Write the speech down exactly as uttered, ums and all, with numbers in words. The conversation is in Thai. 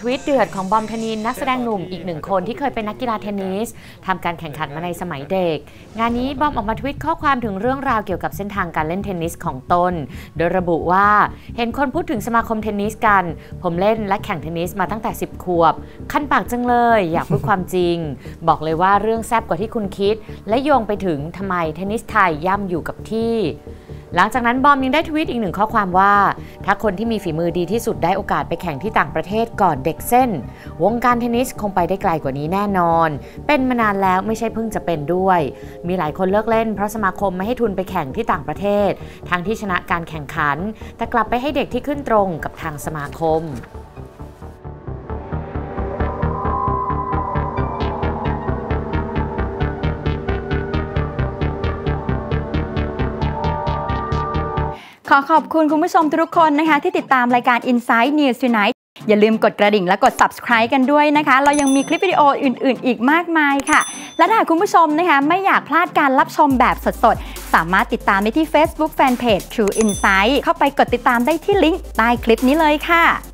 ทวิตเดือดของบอมธนินนักแสดงหนุ่มอีกหนึ่งคนที่เคยเป็นนักกีฬาเทนนิสทำการแข่งขันมาในสมัยเด็กงานนี้บอมออกมาทวิตข้อความถึงเรื่องราวเกี่ยวกับเส้นทางการเล่นเทนนิสของตนโดยระบุว่าเห็นคนพูดถึงสมาคมเทนนิสกันผมเล่นและแข่งเทนนิสมาตั้งแต่สิบขวบคันปากจังเลยอยากพูดความจริงบอกเลยว่าเรื่องแซ่บกว่าที่คุณคิดและโยงไปถึงทำไมเทนนิสไทยย่ำอยู่กับที่หลังจากนั้นบอมยังได้ทวีตอีกหนึ่งข้อความว่าถ้าคนที่มีฝีมือดีที่สุดได้โอกาสไปแข่งที่ต่างประเทศก่อนเด็กเส้นวงการเทนนิสคงไปได้ไกลกว่านี้แน่นอนเป็นมานานแล้วไม่ใช่เพิ่งจะเป็นด้วยมีหลายคนเลิกเล่นเพราะสมาคมไม่ให้ทุนไปแข่งที่ต่างประเทศทั้งที่ชนะการแข่งขันแต่กลับไปให้เด็กที่ขึ้นตรงกับทางสมาคมขอขอบคุณคุณผู้ชมทุกคนนะคะที่ติดตามรายการ Inside News Tonight อย่าลืมกดกระดิ่งและกด Subscribe กันด้วยนะคะเรายังมีคลิปวิดีโออื่นๆอีกมากมายค่ะและถ้าคุณผู้ชมนะคะไม่อยากพลาดการรับชมแบบสดๆสามารถติดตามได้ที่ Facebook Fanpage True Insight เข้าไปกดติดตามได้ที่ลิงก์ใต้คลิปนี้เลยค่ะ